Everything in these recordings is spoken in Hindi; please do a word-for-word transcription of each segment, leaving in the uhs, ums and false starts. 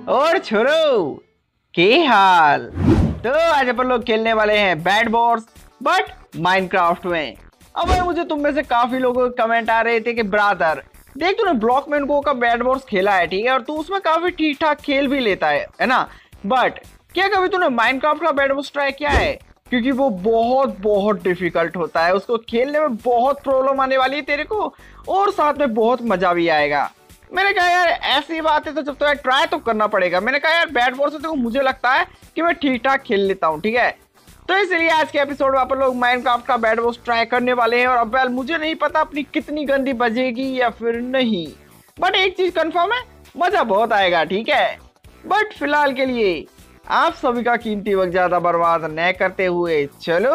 और छोरो के हाल। तो आज अपन लोग खेलने वाले हैं बैड वॉर्स बट माइनक्राफ्ट में। अब भाई मुझे तुम में से काफी लोगों के कमेंट आ रहे थे कि ब्रादर देख तूने ब्लॉकमैन गो का बैड वॉर्स खेला है, ठीक है, और तू उसमें काफी ठीक ठाक खेल भी लेता है है ना, बट क्या कभी तूने माइनक्राफ्ट का बैड वॉर्स ट्राई किया है? क्योंकि वो बहुत बहुत डिफिकल्ट होता है, उसको खेलने में बहुत प्रॉब्लम आने वाली है तेरे को, और साथ में बहुत मजा भी आएगा। मैंने कहा यार ऐसी बात है तो जब तो यार ट्राई तो करना पड़ेगा। मैंने कहा यार बैड वॉर्स से तो मुझे लगता है कि मैं ठीक ठाक खेल लेता हूँ, ठीक है। तो इसलिए आज के एपिसोड में अपन लोग माइनक्राफ्ट का बैड वॉर्स ट्राई करने वाले हैं। और अब यार मुझे नहीं पता अपनी कितनी गंदी बजेगी या फिर नहीं, बट एक चीज कंफर्म है, मजा बहुत आएगा, ठीक है। बट फिलहाल के लिए आप सभी का कीमती वक्त ज्यादा बर्बाद न करते हुए चलो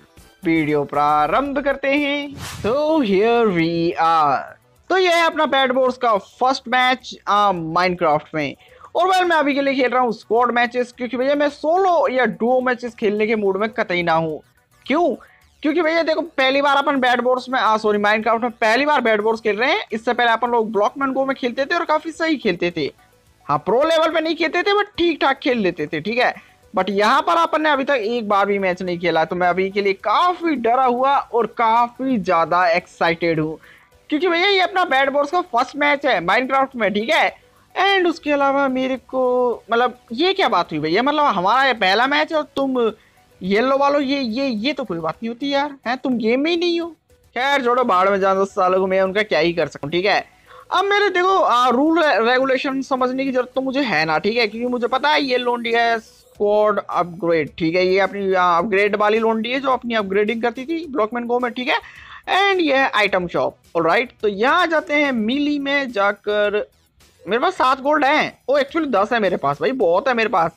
वीडियो प्रारंभ करते हैं। तो हियर वी आर। तो ये है अपना बैड वॉर्स का फर्स्ट मैच माइनक्राफ्ट में। और वेल मैं अभी के लिए खेल रहा हूँ स्क्वाड मैचेस, क्योंकि भैया मैं सोलो या डुओ मैचेस खेलने के मूड में कतई ना हूँ। क्यों? क्योंकि भैया देखो पहली बार अपन बैड वॉर्स में आ सॉरी माइनक्राफ्ट में पहली बार बैड वॉर्स खेल रहे हैं। इससे पहले अपन लोग ब्लॉकमैन गो में खेलते थे और काफी सही खेलते थे। हाँ प्रो लेवल पे नहीं खेलते थे बट ठीक ठाक खेल लेते थे, ठीक है। बट यहाँ पर अपन ने अभी तक एक बार भी मैच नहीं खेला, तो मैं अभी के लिए काफी डरा हुआ और काफी ज्यादा एक्साइटेड हूँ, क्योंकि भैया ये अपना बैड वॉर्स का फर्स्ट मैच है माइनक्राफ्ट में, ठीक है। एंड उसके अलावा मेरे को मतलब ये क्या बात हुई भैया, मतलब हमारा ये पहला मैच है और तुम येलो वालों ये ये ये तो कोई बात नहीं होती यार, है तुम गेम में ही नहीं हो। खैर छोड़ो भाड़ में जान दो सालों को, मैं उनका क्या ही कर सकूं, ठीक है। अब मेरे देखो आ, रूल रेगुलेशन समझने की जरूरत तो मुझे है ना, ठीक है, क्योंकि मुझे पता है ये लोंडी है स्क्वाड अपग्रेड, ठीक है, ये अपनी अपग्रेड वाली लोंडी है जो अपनी अपग्रेडिंग करती थी ब्लॉकमैन गो में, ठीक है। एंड ये है आइटम शॉप, ऑलराइट। तो यहाँ जाते हैं मिली में जाकर। मेरे पास सात गोल्ड हैं, ओ एक्चुअली दस है मेरे पास, भाई बहुत है मेरे पास।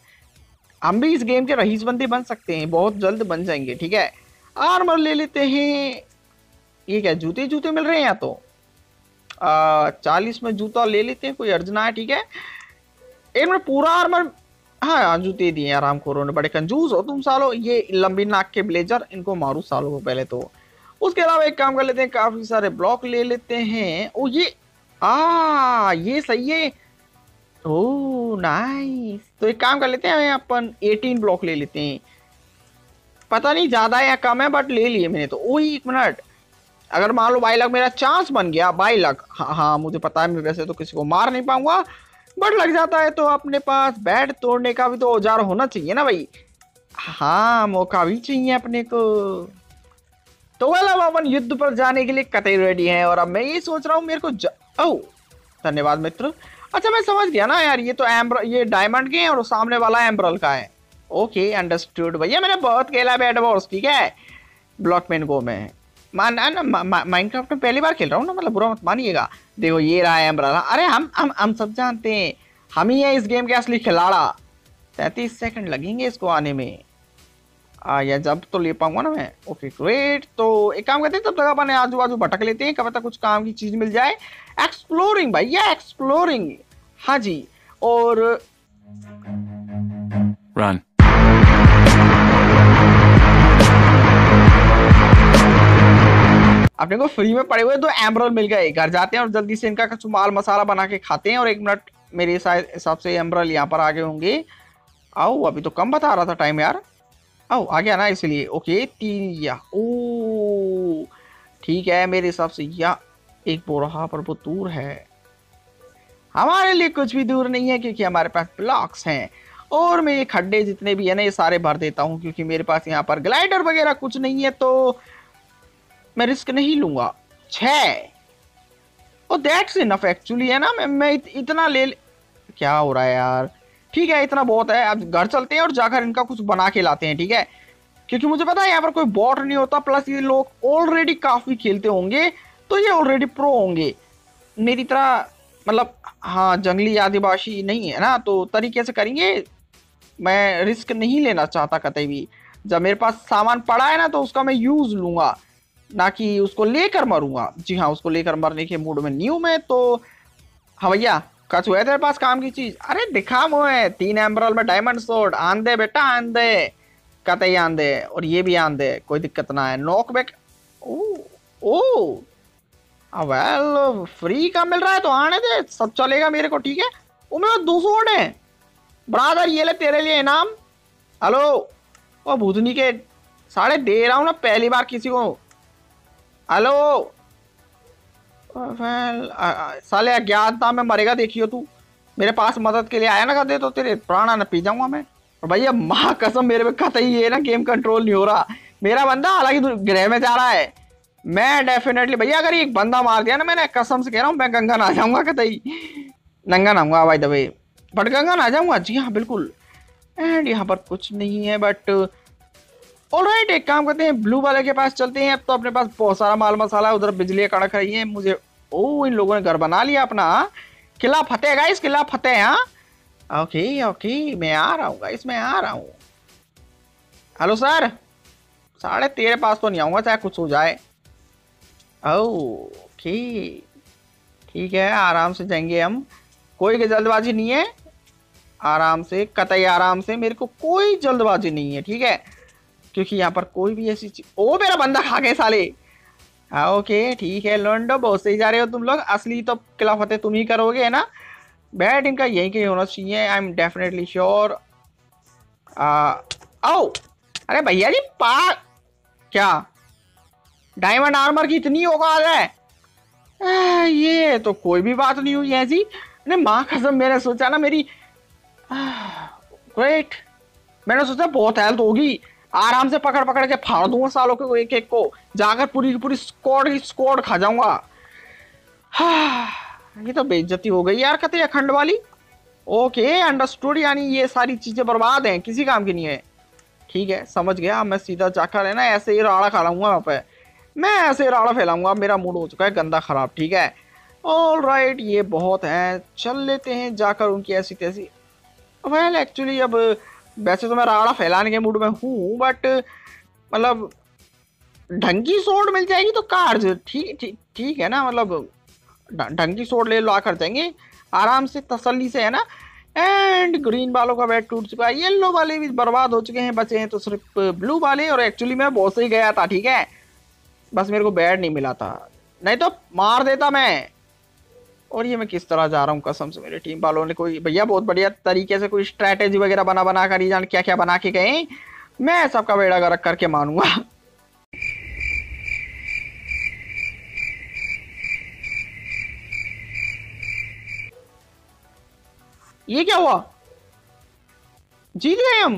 हम भी इस गेम के रईस बंदे बन सकते हैं, बहुत जल्द बन जाएंगे, ठीक है। आर्मर ले लेते हैं। ये क्या जूते जूते मिल रहे हैं यहाँ तो चालीस में जूता ले लेते हैं, कोई अर्जना है, ठीक है। एक मिनट पूरा आर्मर, हाँ जूते दिए आराम खोरों ने, बड़े कंजूस हो तुम सालो। ये लंबी नाक के ब्लेजर, इनको मारू सालों को पहले तो। उसके अलावा एक काम कर लेते हैं, काफी सारे ब्लॉक ले लेते हैं। ओ ये आ ये सही है, ओ नाइस। तो एक काम कर लेते हैं अपन अठारह ब्लॉक ले लेते हैं, पता नहीं ज्यादा है या कम है बट ले लिए मैंने तो। ओ एक मिनट, अगर मान लो बाई लक मेरा चांस बन गया, बाई लक, हाँ हाँ मुझे पता है मैं वैसे तो किसी को मार नहीं पाऊंगा बट लग जाता है, तो अपने पास बैट तोड़ने का भी तो औजार होना चाहिए ना भाई। हाँ मौका भी चाहिए अपने को। तो वेल अब अपन युद्ध पर जाने के लिए कतई रेडी हैं। और अब मैं ये सोच रहा हूँ मेरे को ज... ओह धन्यवाद मित्र। अच्छा मैं समझ गया ना यार, ये तो एम्बर ये डायमंड के हैं और सामने वाला एम्बरल का है। ओके अंडरस्टूड भैया, मैंने बहुत खेला बैड वॉर्स, ठीक है, ब्लॉकमैन गो में। मान ना माइनक्राफ्ट में पहली बार खेल रहा हूँ ना, मतलब बुरा मत मानिएगा। देखो ये रहा है एम्बरल, अरे हम हम हम सब जानते हैं हम ही है इस गेम के असली खिलाड़ा। तैंतीस सेकंड लगेंगे इसको आने में, आ, या जब तो ले पाऊंगा ना मैं। Okay great. तो एक काम करते हैं, तब तक अपन आजू बाजू भटक लेते हैं, कब तक कुछ काम की चीज मिल जाए। एक्सप्लोरिंग भैया एक्सप्लोरिंग, हाँ जी। और रन अपने को फ्री में पड़े हुए दो एम्बरल मिल गए, घर जाते हैं और जल्दी से इनका कुछ माल मसाला बना के खाते हैं। और एक मिनट मेरे हिसाब से एम्बरल यहाँ पर आगे होंगे। आओ अभी तो कम बता रहा था टाइम यार, आओ आ गया ना इसलिए। ओके तीन या ओ ठीक है, मेरे हिसाब से या एक बोरहा पर वो दूर है, हमारे लिए कुछ भी दूर नहीं है क्योंकि हमारे पास ब्लॉक्स हैं। और मैं ये खड्डे जितने भी है ना ये सारे भर देता हूँ, क्योंकि मेरे पास यहाँ पर ग्लाइडर वगैरह कुछ नहीं है तो मैं रिस्क नहीं लूंगा। छः और दैट्स इनफ एक्चुअली, है ना। मैं, मैं इत, इतना ले, ले क्या हो रहा है यार, ठीक है इतना बहुत है। अब घर चलते हैं और जाकर इनका कुछ बना के लाते हैं, ठीक है, क्योंकि मुझे पता है यहाँ पर कोई बॉट नहीं होता, प्लस ये लोग ऑलरेडी काफी खेलते होंगे तो ये ऑलरेडी प्रो होंगे मेरी तरह, मतलब हाँ जंगली आदिवासी नहीं है ना, तो तरीके से करेंगे। मैं रिस्क नहीं लेना चाहता कतई भी, जब मेरे पास सामान पड़ा है ना तो उसका मैं यूज लूंगा, ना कि उसको लेकर मरूंगा। जी हाँ उसको लेकर मरने के मूड में न्यू में। तो हाँ भैया कछ हुआ तेरे पास काम की चीज, अरे दिखा मुझे तीन एम्बरल में डायमंड सोड, आन दे बेटा आन दे, कतई आन दे, और ये भी आन दे, कोई दिक्कत ना है। Knock back, oh oh well free का मिल रहा है तो आने दे, सब चलेगा मेरे को, ठीक है। वो मेरे दो सौ है, ब्रादर ये ले तेरे लिए इनाम। हेलो ओ भूतनी के साढ़े दे रहा हूँ ना पहली बार किसी को। हेलो वेल साले अज्ञानता में मरेगा देखियो तू। मेरे पास मदद के लिए आया ना कर दे तो तेरे प्राणा न पी जाऊंगा मैं। और भैया माँ कसम मेरे पे कतई ये ना गेम कंट्रोल नहीं हो रहा। मेरा बंदा हालांकि ग्रह में जा रहा है। मैं डेफिनेटली भैया अगर एक बंदा मार दिया ना मैंने कसम से कह रहा हूँ मैं गंगा ना जाऊंगा कतई। नंगा नहाऊंगा भाई दबे बट गंगा ना जाऊंगा। जी हाँ बिल्कुल। एंड यहाँ पर कुछ नहीं है बट ऑलराइट एक काम करते हैं ब्लू वाले के पास चलते हैं। अब तो अपने पास बहुत सारा माल मसाला है। उधर बिजली कड़क रही है मुझे। ओ इन लोगों ने घर बना लिया अपना। किला फतेह गाइस किला फतेह। हाँ ओके ओके मैं आ रहा हूँ गाइस मैं आ रहा हूँ। हेलो सर साढ़े तेरे पास तो नहीं आऊंगा चाहे कुछ हो जाए। ओके ठीक है आराम से जाएंगे हम। कोई जल्दबाजी नहीं है। आराम से कतई आराम से मेरे को कोई जल्दबाजी नहीं है ठीक है। क्योंकि यहाँ पर कोई भी ऐसी चीज ओ मेरा बंदा खा गए साले। हाँ ओके ठीक है लोंडो बहुत सही जा रहे हो तुम लोग। असली तो किला फतेह तुम ही करोगे है ना। बैट इनका यही कहीं होना चाहिए। I am definitely sure. आओ अरे भैया जी पा क्या डायमंड आर्मर की इतनी औकात है। आ, ये तो कोई भी बात नहीं हुई ऐसी। अरे माँ कसम मैंने सोचा ना मेरी ग्रेट मैंने सोचा बहुत हेल्थ होगी। आराम से पकड़ पकड़ के फाड़ दूंगा सालों के एक एक को। जाकर पूरी की पूरी स्क्वाड की स्क्वाड खा जाऊंगा। हाँ ये तो बेइज्जती हो गई यार कतई अखंड वाली। ओके अंडरस्टूड यानी ये सारी चीजें बर्बाद हैं किसी काम की नहीं है। ठीक है समझ गया। मैं सीधा जाकर है ना ऐसे ही राड़ा खा लाऊंगा वहाँ पे। मैं ऐसे राड़ा फैलाऊंगा। मेरा मूड हो चुका है गंदा खराब ठीक है। ऑल राइट ये बहुत है चल लेते हैं जाकर उनकी ऐसी तैसी। वेल एक्चुअली अब वैसे तो मैं राड़ा फैलाने के मूड में हूँ बट मतलब ढंग की सोड मिल जाएगी तो कार्ज ठीक ठीक ठीक है ना। मतलब ढंग की सोड ले लो आकर जाएंगे आराम से तसल्ली से है ना। एंड ग्रीन वालों का बैट टूट चुका है। येलो वाले भी बर्बाद हो चुके हैं बचे हैं तो सिर्फ ब्लू वाले। और एक्चुअली मैं बहुत सही गया था ठीक है। बस मेरे को बैट नहीं मिला था नहीं तो मार देता मैं। और ये मैं किस तरह जा रहा हूँ कसम से मेरी टीम वालों ने कोई भैया बहुत बढ़िया तरीके से कोई स्ट्रैटेजी वगैरह बना बना कर ही जान क्या क्या बना के गए। मैं सबका बेड़ा गर्क करके मानूंगा। ये क्या हुआ जीत गए हम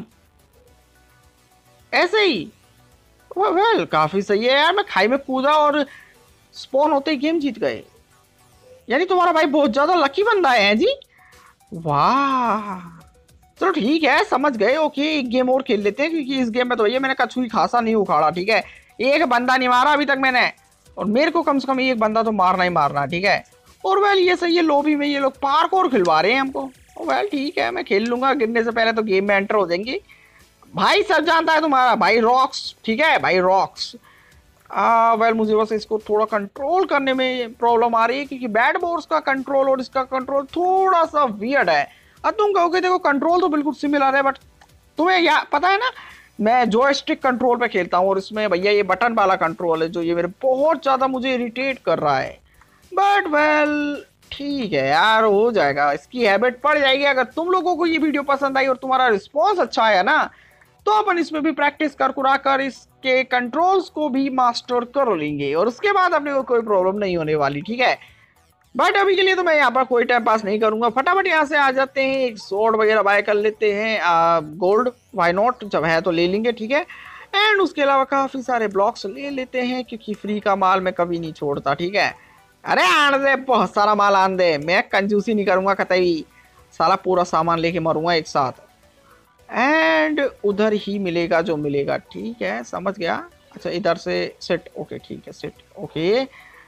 ऐसे ही। वेल काफी सही है यार। मैं खाई में कूदा और स्पॉन होते ही गेम जीत गए। यानी तुम्हारा भाई बहुत ज्यादा लकी बंदा है जी। वाह चलो ठीक है समझ गए। ओके एक गेम और खेल लेते हैं क्योंकि इस गेम में तो भैया मैंने कछु ही खासा नहीं उखाड़ा ठीक है। एक बंदा नहीं मारा अभी तक मैंने। और मेरे को कम से कम एक बंदा तो मारना ही मारना ठीक है। और वेल ये सही है लॉबी में ये लोग पार्कोर खिलवा रहे हैं हमको। वेल ठीक है मैं खेल लूंगा। गिरने से पहले तो गेम में एंटर हो जाएंगे। भाई सब जानता है तुम्हारा भाई रॉक्स ठीक है भाई रॉक्स। आ, वेल मुझे बस इसको थोड़ा कंट्रोल करने में प्रॉब्लम आ रही है क्योंकि बैड बोर्स का कंट्रोल और इसका कंट्रोल थोड़ा सा वियर्ड है। अब तुम कहोगे देखो कंट्रोल तो बिल्कुल सिमिलर है बट तुम्हें या पता है ना मैं जॉयस्टिक कंट्रोल पे खेलता हूँ और इसमें भैया ये बटन वाला कंट्रोल है जो ये मेरे बहुत ज़्यादा मुझे इरिटेट कर रहा है। बट वेल ठीक है यार हो जाएगा इसकी हैबिट पड़ जाएगी। अगर तुम लोगों को ये वीडियो पसंद आई और तुम्हारा रिस्पॉन्स अच्छा आया ना तो अपन इसमें भी प्रैक्टिस कर कुरा कर इसके कंट्रोल्स को भी मास्टर कर लेंगे और उसके बाद अपने को कोई प्रॉब्लम नहीं होने वाली ठीक है। बट अभी के लिए तो मैं यहाँ पर कोई टाइम पास नहीं करूंगा। फटाफट यहाँ से आ जाते हैं एक स्वॉर्ड वगैरह बाय कर लेते हैं। गोल्ड वाई नॉट जब है तो ले लेंगे ठीक है। एंड उसके अलावा काफ़ी सारे ब्लॉक्स ले लेते हैं क्योंकि फ्री का माल मैं कभी नहीं छोड़ता ठीक है। अरे आन दे बहुत सारा माल आन दे। मैं कंजूसी नहीं करूँगा कतई। सारा पूरा सामान लेके मरूंगा एक साथ। एंड उधर ही मिलेगा जो मिलेगा ठीक है समझ गया। अच्छा इधर से सेट ओके ठीक है सेट ओके।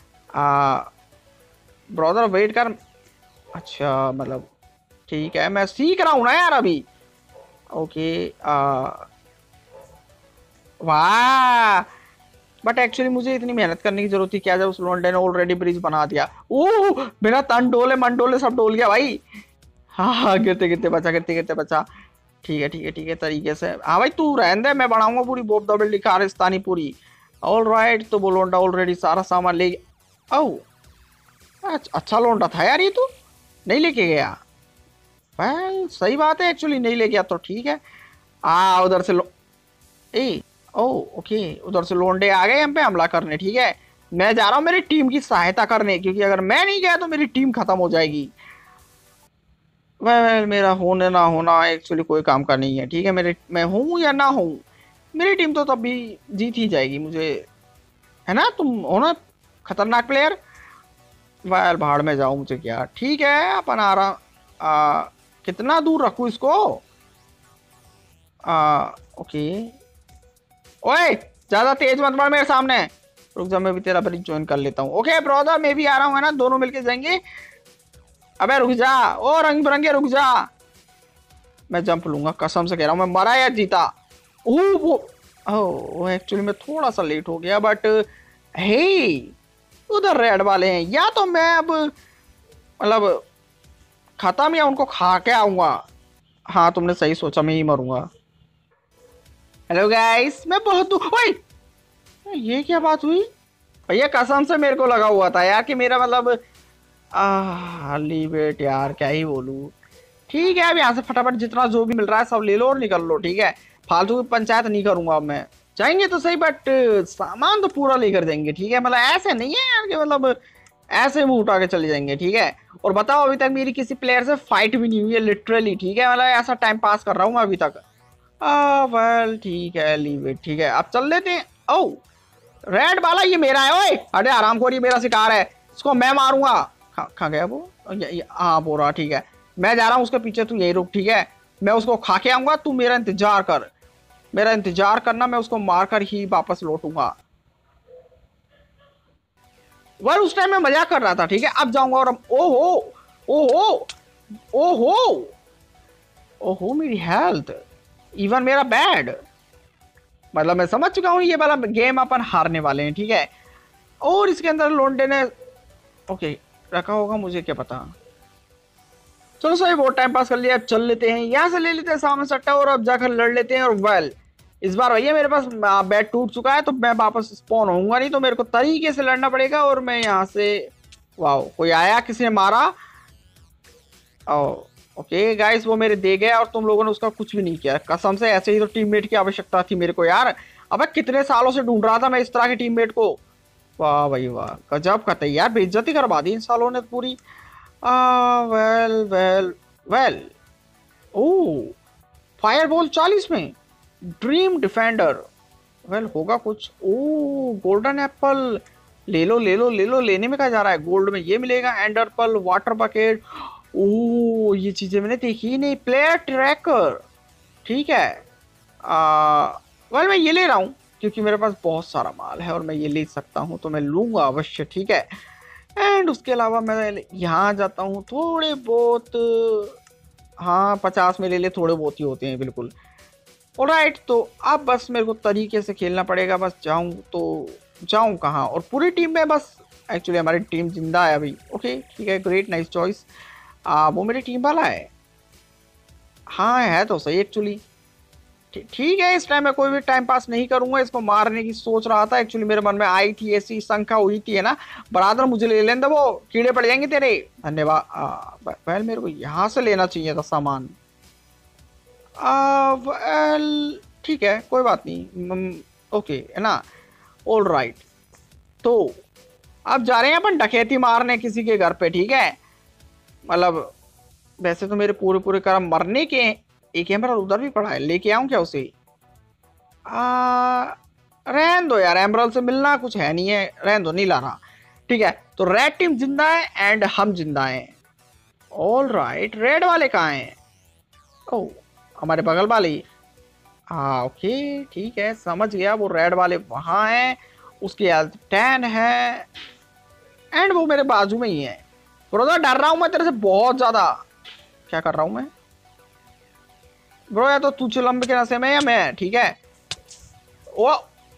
ब्रदर वेट कर। अच्छा मतलब ठीक है मैं सीख रहा हूँ ना यार अभी। ओके वाह बट एक्चुअली मुझे इतनी मेहनत करने की जरूरत थी क्या जब उस लोंडे ने ऑलरेडी ब्रिज बना दिया। ओह मेरा तन डोले मन डोले सब डोल गया भाई। हाँ हाँ गिरते गिरते बचा गिरते गिरते बचा। ठीक है ठीक है ठीक है तरीके से। हाँ भाई तू रहने दे मैं बनाऊंगा पूरी बोब द बिल्डिंग खारिस्तानी पूरी। ऑल राइट तो वो लोंडा ऑलरेडी सारा सामान ले गया। ओह अच्छा लोंडा था यार ये तो नहीं लेके गया। वेल सही बात है, एक्चुअली नहीं ले गया तो ठीक है। आ उधर से लो ए ओ ओके, उधर से लोंडे आ गए हम पे हमला करने। ठीक है, मैं जा रहा हूँ मेरी टीम की सहायता करने, क्योंकि अगर मैं नहीं गया तो मेरी टीम खत्म हो जाएगी। वेल मेरा होने ना होना एक्चुअली कोई काम का नहीं है। ठीक है, मेरे मैं हूँ या ना हूँ, मेरी टीम तो तब भी जीत ही जाएगी मुझे, है ना? तुम हो ना खतरनाक प्लेयर। वेल भाड़ में जाऊँ मुझे क्या। ठीक है, अपन आ रहा। आ, कितना दूर रखूँ इसको? आ, ओके। ओए ज्यादा तेज मत बढ़ मेरे सामने। रुक जा, मैं भी तेरा ब्रिज ज्वाइन कर लेता हूँ। ओके ब्रदर, मैं भी आ रहा हूँ, है ना? दोनों मिलके जाएंगे। अबे रुक जा, ओ रंग बिरंगे रुक जा। मैं जंप लूंगा, कसम से कह रहा हूँ, मैं मरा या जीता। ओह वो ओह एक्चुअली मैं थोड़ा सा लेट हो गया, बट हे उधर रेड वाले हैं, या तो मैं अब मतलब खत्म या उनको खा के आऊंगा। हाँ तुमने सही सोचा, मैं ही मरूंगा। हेलो गाइस, मैं बहुत दूर। ओए ये क्या बात हुई भैया? कसम से मेरे को लगा हुआ था यार कि मेरा मतलब आ लीव इट यार, क्या ही बोलूं। ठीक है, अब यहाँ से फटाफट जितना जो भी मिल रहा है सब ले लो और निकल लो। ठीक है, फालतू की पंचायत नहीं करूंगा अब मैं। जाएंगे तो सही, बट सामान तो पूरा लेकर जाएंगे। ठीक है, मतलब ऐसे नहीं है यार कि मतलब ऐसे मुंह उठा के चले जाएंगे। ठीक है, और बताओ अभी तक मेरी किसी प्लेयर से फाइट भी नहीं हुई है लिटरली। ठीक है, मतलब ऐसा टाइम पास कर रहा हूँ मैं अभी तक। आ वेल ठीक है, लीव इट। ठीक है, अब चल लेते हैं। ओ रेड वाला ये मेरा है। ओए अरे आराम खोर, ये मेरा शिकार है, इसको मैं मारूंगा। खा, खा गया वो। हाँ बोरा। ठीक है, मैं जा रहा हूँ उसके पीछे, तू यही रुक। ठीक है, मैं उसको खा के आऊंगा, तू मेरा इंतजार कर। मेरा इंतजार करना, मैं उसको मारकर ही वापस लौटूंगा। वह उस टाइम में मजाक कर रहा था। ठीक है, अब जाऊंगा और ओहो ओहो ओहो ओहो मेरी हेल्थ, इवन मेरा बैड, मतलब मैं समझ चुका हूँ ये वाला गेम अपन हारने वाले हैं। ठीक है, और इसके अंदर लोंडे ने ओके रखा होगा, मुझे क्या पता। चलो सही, बहुत टाइम पास कर लिया, अब चल लेते हैं यहाँ से, ले लेते हैं सामने सट्टा और अब जाकर लड़ लेते हैं। और वेल इस बार भैया मेरे पास बैट टूट चुका है, तो मैं वापस स्पॉन होऊंगा नहीं, तो मेरे को तरीके से लड़ना पड़ेगा। और मैं यहाँ से वाह, कोई आया, किसी ने मारा। ओ ओके गाइस, वो मेरे दे गया और तुम लोगों ने उसका कुछ भी नहीं किया। कसम से ऐसे ही तो टीममेट की आवश्यकता थी मेरे को यार। अबे कितने सालों से ढूंढ रहा था मैं इस तरह के टीममेट को। वाह भाई वाह, गजब का यार, बेइज्जती करवा दी इन सालों ने पूरी। आ well well well oh fireball चालीस में ड्रीम डिफेंडर। वेल होगा कुछ। ओ गोल्डन एप्पल, ले लो ले लो ले लो, लेने में क्या जा रहा है, गोल्ड में ये मिलेगा। Ender pearl, water bucket, oh ये चीजें मैंने देखी ही नहीं। प्लेयर ट्रैकर, ठीक है। आ, वेल मैं ये ले रहा हूँ क्योंकि मेरे पास बहुत सारा माल है और मैं ये ले सकता हूँ, तो मैं लूंगा अवश्य। ठीक है, एंड उसके अलावा मैं यहाँ जाता हूँ थोड़े बहुत, हाँ पचास में ले ले, थोड़े बहुत ही होते हैं बिल्कुल। ऑलराइट, तो अब बस मेरे को तरीके से खेलना पड़ेगा। बस जाऊँ तो जाऊँ कहाँ, और पूरी टीम में बस एक्चुअली हमारी टीम जिंदा है अभी। ओके ठीक है, ग्रेट, नाइस चॉइस। वो मेरी टीम वाला है, हाँ है तो सही एक्चुअली। ठीक है, इस टाइम मैं कोई भी टाइम पास नहीं करूंगा, इसको मारने की सोच रहा था एक्चुअली, मेरे मन में आई थी ऐसी शंका हुई थी, है ना बरादर, मुझे ले लेने दो, वो कीड़े पड़ जाएंगे तेरे। धन्यवाद। वेल मेरे को यहाँ से लेना चाहिए था सामान। वेल ठीक है, कोई बात नहीं, ओके है ना। ऑल राइट, तो अब जा रहे हैं अपन डकैती मारने किसी के घर पे। ठीक है, मतलब वैसे तो मेरे पूरे पूरे कर्म मरने के। एक एम्बरल उधर भी पड़ा है, लेके आऊं क्या उसे? आ, रहन दो यार, एम्बरल से मिलना कुछ है नहीं है, रहन दो, नहीं ला रहा। ठीक है, तो रेड टीम जिंदा है एंड हम जिंदा हैं। ऑल राइट, रेड वाले कहाँ हैं? ओ हमारे बगल वाले। हाँ ओके ठीक है, समझ गया, वो रेड वाले वहां हैं, उसकी हेल्थ टेन है एंड वो मेरे बाजू में ही है। ब्रदर डर रहा हूं मैं तेरे से बहुत ज्यादा। क्या कर रहा हूं मैं ब्रो? या तो तू चिलम्ब के नशे में या मैं। ठीक है, ओ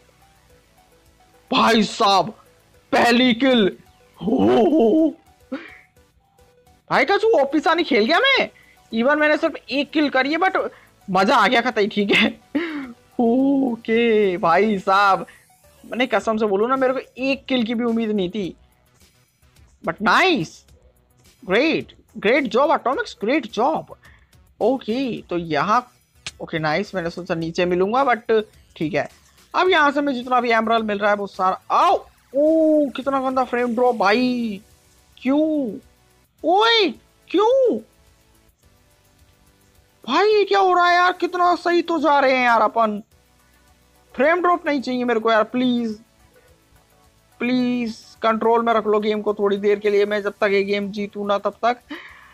भाई साहब, पहली किल। हो भाई का तू ओपिसानी खेल गया मैं। इवन मैंने सिर्फ एक किल करी है, बट मजा आ गया कतई। ठीक है ओके भाई साहब, मैंने कसम से बोलूं ना, मेरे को एक किल की भी उम्मीद नहीं थी, but nice, great great job Atomics, great job. Okay तो यहाँ ओके नाइस, मैंने सोचा नीचे मिलूंगा बट ठीक है। अब यहाँ से मैं जितना भी एमराल्ड मिल रहा है वो सारा आओ। ओ कितना गंदा फ्रेम ड्रॉप भाई, क्यों? ओए क्यों भाई, ये क्या हो रहा है यार? कितना सही तो जा रहे हैं यार अपन। फ्रेम ड्रॉप नहीं चाहिए मेरे को यार, प्लीज प्लीज कंट्रोल में रख लो गेम को थोड़ी देर के लिए। मैं जब तक ये गेम जीतू ना तब तक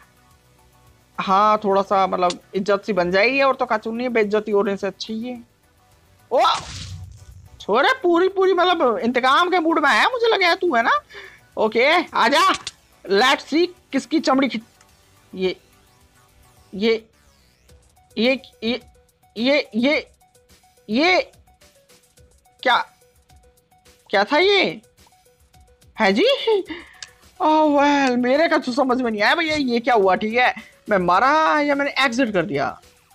हाँ थोड़ा सा मतलब इज्जत सी बन जाएगी, और तो काचू नहीं बेइज्जती होने से अच्छी है। ओ छोरे पूरी पूरी मतलब इंतकाम के मूड में है, मुझे लगा है तू है ना। ओके आजा, लेट्स सी किसकी चमड़ी खिंच। ये ये ये ये ये ये ये क्या क्या था ये है जी? ओह वेल मेरे का तो समझ में नहीं आया भैया ये क्या हुआ। ठीक है मैं मारा या मैंने एग्जिट कर दिया?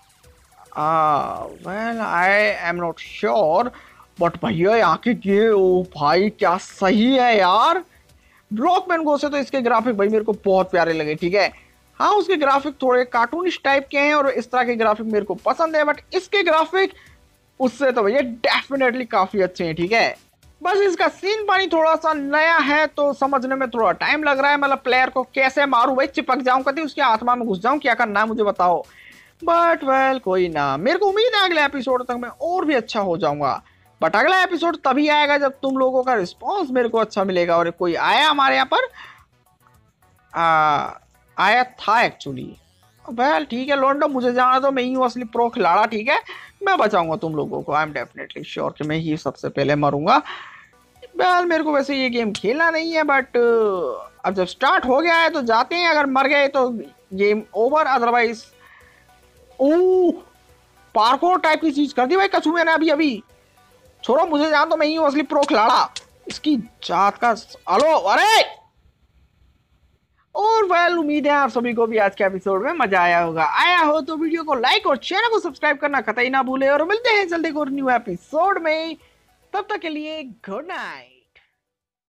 Well I am not sure but भैया यहाँ के ये ओ भाई क्या सही है यार। ब्लॉकमैन गो से तो इसके ग्राफिक भाई मेरे को बहुत प्यारे लगे। ठीक है हाँ उसके ग्राफिक थोड़े कार्टूनिश टाइप के हैं और इस तरह के ग्राफिक मेरे को पसंद है, बट इसके ग्राफिक उससे तो भैया डेफिनेटली काफी अच्छे हैं। ठीक है बस इसका सीन पानी थोड़ा सा नया है तो समझने में थोड़ा टाइम लग रहा है। मतलब प्लेयर को कैसे मारूं भाई, चिपक जाऊं कभी उसके आत्मा में घुस जाऊं, क्या करना है मुझे बताओ। बट वेल कोई ना, मेरे को उम्मीद है अगले एपिसोड तक मैं और भी अच्छा हो जाऊंगा। बट अगला एपिसोड तभी आएगा जब तुम लोगों का रिस्पॉन्स मेरे को अच्छा मिलेगा। और कोई आया हमारे यहाँ पर आ, आया था एक्चुअली। वेल ठीक है लोंडो, मुझे जाना तो मैं ही हूँ असली प्रो खिलाड़ा। ठीक है मैं बचाऊंगा तुम लोगों को, आई एम डेफिनेटली श्योर कि मैं ही सबसे पहले मरूंगा। वेल मेरे को वैसे ये गेम खेलना नहीं है बट अब जब स्टार्ट हो गया है तो जाते हैं। अगर मर गए तो game over, otherwise oh parkour type की चीज कर दी भाई कछुए ने अभी अभी। छोड़ो मुझे जान तो मैं ही हूँ असली प्रो खिलाड़ा, इसकी जात का हेलो। अरे और वेल उम्मीद है आप सभी को भी आज के एपिसोड में मजा आया होगा। आया हो तो वीडियो को लाइक और चैनल को सब्सक्राइब करना कतई ना भूले, और मिलते हैं जल्दी एक और न्यू एपिसोड में। तब तक के लिए गुड नाइट।